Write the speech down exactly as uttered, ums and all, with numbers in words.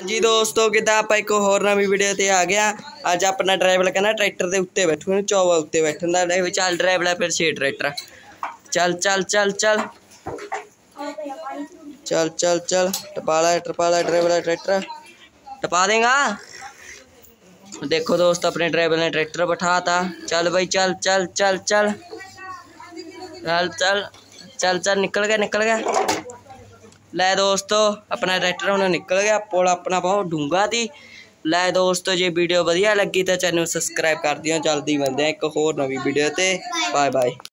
जी दोस्तों किदा आप एक होर नवी वीडियो ते आ गया। अज अपना ड्राइवर कहना ट्रैक्टर के उत्ते बैठू चौवा उत्ते बैठन का चल ड्राइवर फिर छे ट्रैक्टर चल चल चल चल चल चल चल टपाला टपाला ड्राइवर ट्रैक्टर टपा देगा। देखो दोस्त अपने ड्राइवर ने ट्रैक्टर बैठाता। चल भाई चल चल चल चल चल चल चल चल निकल गया निकल गया। लै दोस्तों अपना ट्रैक्टर उन्हें निकल गया। पुल अपना बहुत डूंगा थी। लै दोस्तों जे वीडियो वधिया लगी तो चैनल सबसक्राइब कर दियो। जल्दी मिलते हैं एक होर नवी वीडियो ते। Bye bye.